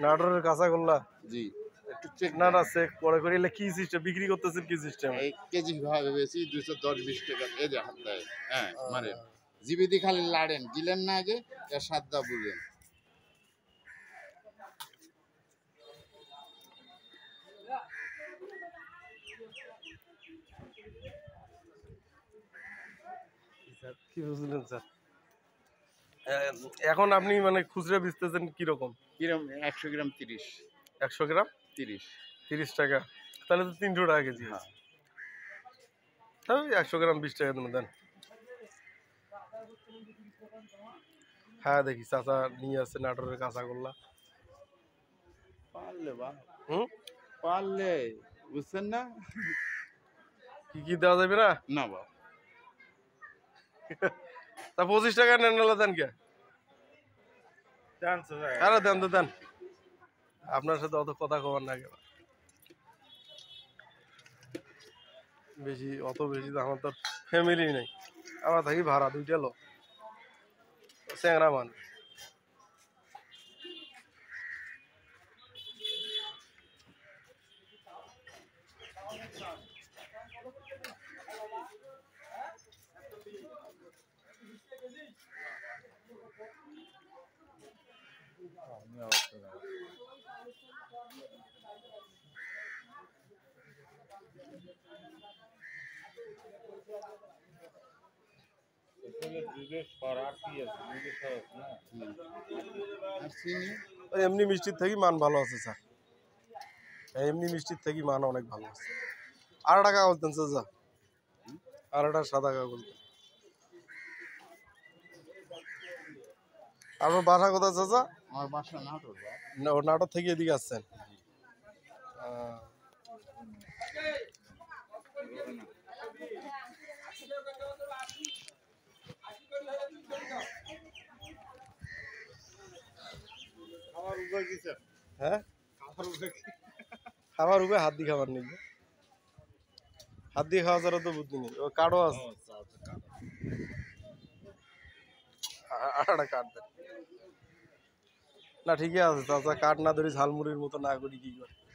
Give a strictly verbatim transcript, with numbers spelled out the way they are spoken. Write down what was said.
নাটোরের কাঁচাগোল্লা জি একটু চেক না না চেক পরে করে এলে কি সিস্টেম বিক্রি করতেছেন কি সিস্টেম? এই কেজি ভাবে বেশি দুইশো দশ বিশ টাকা এই যে হাত দেয় হ্যাঁ মানে জিবিদি খালি লাড়েন গিলেন না আগে এর স্বাদটা বুঝেন কি বুঝলেন স্যার? এখন আপনি মানে খুচরা বেচতেছেন কিরকম? কিরম একশো গ্রাম তিরিশ একশো গ্রাম তিরিশ তিরিশ টাকা, তাহলে তো তিনশো টাকা কেজি। হ্যাঁ তাহলে একশো গ্রাম বিশ টাকা তুমি দেন। হ্যাঁ দেখি চাচা নিয়ে আসছে নাটোরের কাঁচাগোল্লা। পারলে বা হুম পারলে বুঝছেন না কি কি দেওয়া যাবে না? না বা তা পঁচিশ টাকা নেন না দেন কে? আরে দেন তো দেন, আপনার সাথে অত কথা কবার না কেন বেশি, অত বেশি তো আমার তো ফ্যামিলি নেই, আমার থাকি ভাড়া দুইটা লোক চ্যাংরা মানুষ। এমনি মিষ্টির থেকে মান ভালো আছে স্যার, এমনি মিষ্টির থেকে মান অনেক ভালো আছে। আর টাকা বলতেন চাচা, আর একটা সাদা কাগজ। আপনার বাসা কোথায় চাচা? আমার বাসা নাটোর না ও নাটোর থেকে এদিকে আসছেন? হ্যাঁ খাবার উপরে হাত দিয়ে খাবার নেই, হাত দিয়ে খাওয়া ছাড়া তো বুদ্ধি নেই। ও কার্ডও আছে, আটা কার্ড দেন না ঠিকই আছে চাচা, কাঠ না ধরি ঝালমুড়ির মতো না করি কি করে।